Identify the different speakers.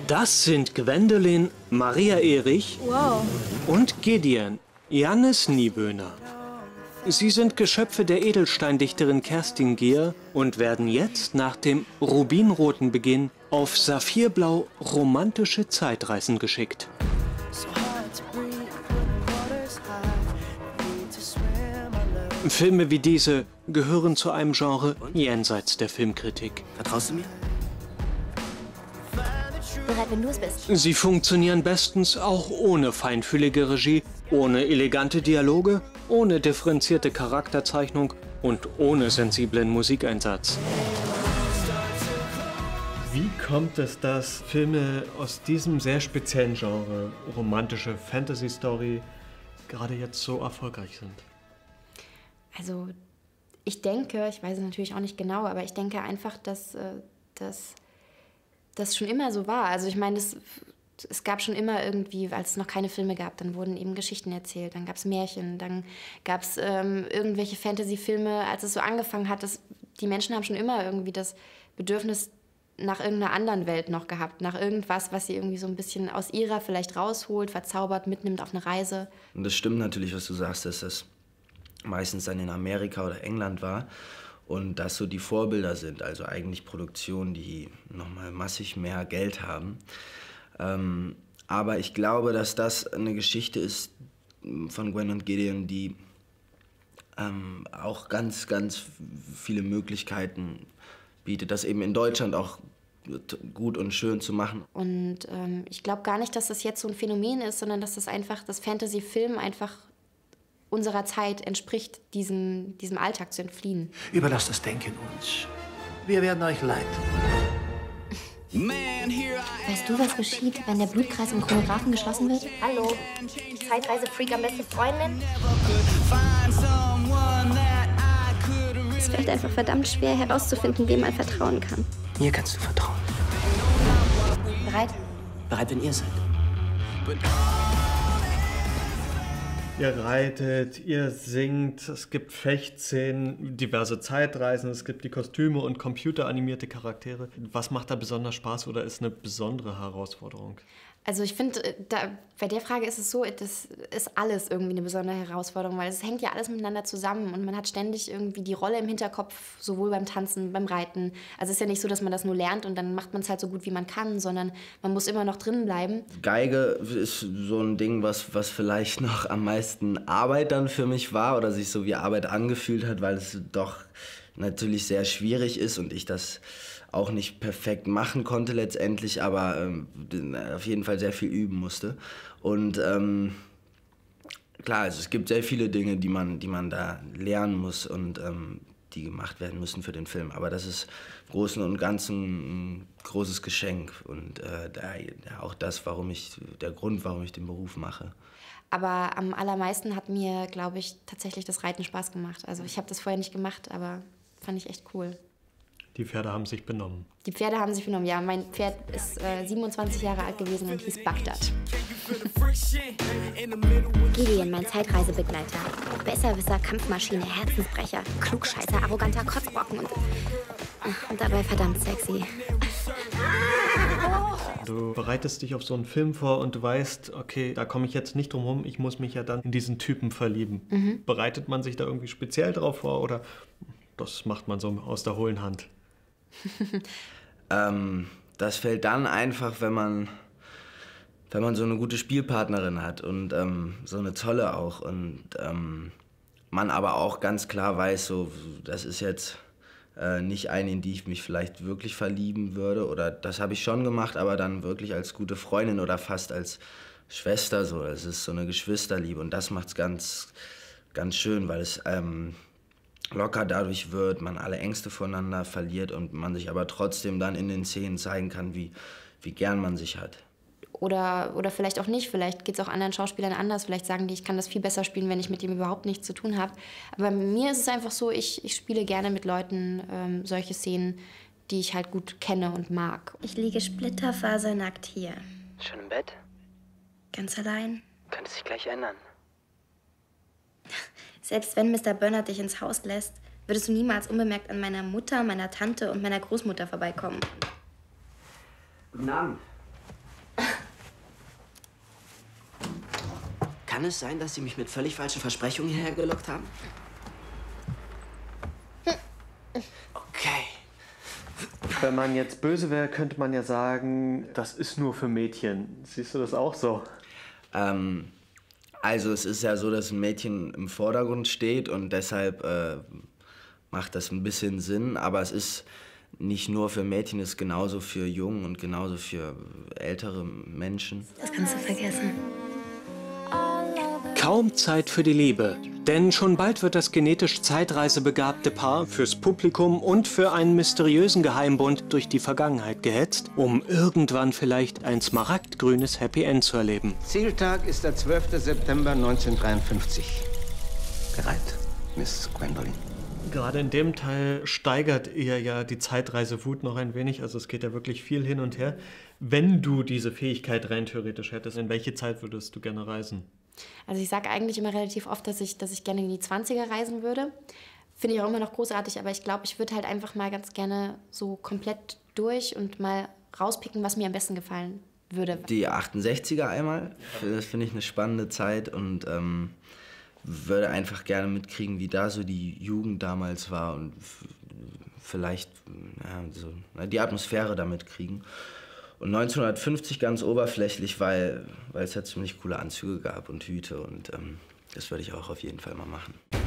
Speaker 1: Das sind Gwendolyn, Maria Erich und Gideon, Jannis Nieböhner. Sie sind Geschöpfe der Edelsteindichterin Kerstin Gier und werden jetzt nach dem rubinroten Beginn auf saphirblau romantische Zeitreisen geschickt. Filme wie diese gehören zu einem Genre jenseits der Filmkritik.
Speaker 2: Vertraust du mir?
Speaker 3: Bereit, wenn du es bist.
Speaker 1: Sie funktionieren bestens auch ohne feinfühlige Regie, ohne elegante Dialoge, ohne differenzierte Charakterzeichnung und ohne sensiblen Musikeinsatz. Wie kommt es, dass Filme aus diesem sehr speziellen Genre, romantische Fantasy-Story, gerade jetzt so erfolgreich sind?
Speaker 3: Also, ich denke, ich weiß es natürlich auch nicht genau, aber ich denke einfach, dass das schon immer so war. Also ich meine, es gab schon immer irgendwie, als es noch keine Filme gab, dann wurden eben Geschichten erzählt, dann gab es Märchen, dann gab es irgendwelche Fantasy-Filme. Als es so angefangen hat, die Menschen haben schon immer irgendwie das Bedürfnis nach irgendeiner anderen Welt noch gehabt, nach irgendwas, was sie irgendwie so ein bisschen aus ihrer vielleicht rausholt, verzaubert, mitnimmt auf eine Reise.
Speaker 2: Und das stimmt natürlich, was du sagst, dass das meistens dann in Amerika oder England war. Und das so die Vorbilder sind, also eigentlich Produktionen, die nochmal massig mehr Geld haben. Aber ich glaube, dass das eine Geschichte ist von Gwen und Gideon, die auch ganz, ganz viele Möglichkeiten bietet, das eben in Deutschland auch gut und schön zu machen.
Speaker 3: Und ich glaube gar nicht, dass das jetzt so ein Phänomen ist, sondern dass das Fantasy-Film einfach unserer Zeit entspricht, diesem Alltag zu entfliehen.
Speaker 4: Überlasst das Denken uns. Wir werden euch leiten.
Speaker 5: Weißt du, was geschieht, wenn der Blutkreis im Chronographen geschlossen wird?
Speaker 3: Hallo, Zeitreise-Freak am besten Freundin?
Speaker 5: Es fällt einfach verdammt schwer, herauszufinden, wem man vertrauen kann.
Speaker 4: Mir kannst du vertrauen.
Speaker 3: Bereit?
Speaker 4: Bereit, wenn ihr seid.
Speaker 1: Ihr reitet, ihr singt, es gibt Fechtszenen, diverse Zeitreisen, es gibt die Kostüme und computeranimierte Charaktere. Was macht da besonders Spaß oder ist eine besondere Herausforderung?
Speaker 3: Also ich finde, bei der Frage ist es so, das ist alles irgendwie eine besondere Herausforderung, weil es hängt ja alles miteinander zusammen und man hat ständig irgendwie die Rolle im Hinterkopf, sowohl beim Tanzen, beim Reiten. Also es ist ja nicht so, dass man das nur lernt und dann macht man es halt so gut, wie man kann, sondern man muss immer noch drin bleiben.
Speaker 2: Geige ist so ein Ding, was vielleicht noch am meisten Arbeit dann für mich war oder sich so wie Arbeit angefühlt hat, weil es doch natürlich sehr schwierig ist und ich das auch nicht perfekt machen konnte letztendlich, aber auf jeden Fall sehr viel üben musste. Und klar, also es gibt sehr viele Dinge, die man da lernen muss und die gemacht werden müssen für den Film. Aber das ist im Großen und Ganzen ein großes Geschenk und auch der Grund, warum ich den Beruf mache.
Speaker 3: Aber am allermeisten hat mir, glaube ich, tatsächlich das Reiten Spaß gemacht. Also ich habe das vorher nicht gemacht, aber fand ich echt cool.
Speaker 1: Die Pferde haben sich benommen.
Speaker 3: Die Pferde haben sich benommen, ja. Mein Pferd ist 27 Jahre alt gewesen und hieß Bagdad.
Speaker 5: Gideon, mein Zeitreisebegleiter. Besserwisser, Kampfmaschine, Herzensbrecher, Klugscheißer, arroganter Kotzbrocken und dabei verdammt sexy.
Speaker 1: Du bereitest dich auf so einen Film vor und du weißt, okay, da komme ich jetzt nicht drum rum, ich muss mich ja dann in diesen Typen verlieben. Bereitet man sich da irgendwie speziell drauf vor oder das macht man so aus der hohlen Hand?
Speaker 2: Das fällt dann einfach, wenn man so eine gute Spielpartnerin hat und so eine tolle auch und man aber auch ganz klar weiß, so das ist jetzt nicht eine, in die ich mich vielleicht wirklich verlieben würde oder das habe ich schon gemacht, aber dann wirklich als gute Freundin oder fast als Schwester so. Es ist so eine Geschwisterliebe und das macht's ganz, ganz schön, weil es locker dadurch wird, man alle Ängste voneinander verliert und man sich aber trotzdem dann in den Szenen zeigen kann, wie gern man sich hat.
Speaker 3: Oder vielleicht auch nicht, vielleicht geht es auch anderen Schauspielern anders, vielleicht sagen die, ich kann das viel besser spielen, wenn ich mit dem überhaupt nichts zu tun habe. Aber bei mir ist es einfach so, ich spiele gerne mit Leuten solche Szenen, die ich halt gut kenne und mag.
Speaker 5: Ich liege splitterfasernackt hier.
Speaker 4: Schon im Bett?
Speaker 5: Ganz allein.
Speaker 4: Könnte sich gleich ändern.
Speaker 5: Selbst wenn Mr. Bernard dich ins Haus lässt, würdest du niemals unbemerkt an meiner Mutter, meiner Tante und meiner Großmutter vorbeikommen.
Speaker 4: Guten Abend.
Speaker 6: Kann es sein, dass Sie mich mit völlig falschen Versprechungen hierher gelockt haben? Okay.
Speaker 1: Wenn man jetzt böse wäre, könnte man ja sagen, das ist nur für Mädchen. Siehst du das auch so?
Speaker 2: Also es ist ja so, dass ein Mädchen im Vordergrund steht und deshalb macht das ein bisschen Sinn. Aber es ist nicht nur für Mädchen, es ist genauso für Jungen und genauso für ältere Menschen.
Speaker 5: Das kannst du vergessen.
Speaker 1: Kaum Zeit für die Liebe, denn schon bald wird das genetisch zeitreisebegabte Paar fürs Publikum und für einen mysteriösen Geheimbund durch die Vergangenheit gehetzt, um irgendwann vielleicht ein smaragdgrünes Happy End zu erleben.
Speaker 4: Zieltag ist der 12. September 1953. Bereit, Miss Gwendolyn.
Speaker 1: Gerade in dem Teil steigert ihr ja die Zeitreisewut noch ein wenig, also es geht ja wirklich viel hin und her. Wenn du diese Fähigkeit rein theoretisch hättest, in welche Zeit würdest du gerne reisen?
Speaker 3: Also ich sage eigentlich immer relativ oft, dass ich gerne in die 20er reisen würde. Finde ich auch immer noch großartig, aber ich glaube, ich würde halt einfach mal ganz gerne so komplett durch und mal rauspicken, was mir am besten gefallen würde.
Speaker 2: Die 68er einmal, das finde ich eine spannende Zeit und würde einfach gerne mitkriegen, wie da so die Jugend damals war und vielleicht die Atmosphäre da mitkriegen. Und 1950 ganz oberflächlich, weil es ja ziemlich coole Anzüge gab und Hüte und das würde ich auch auf jeden Fall mal machen.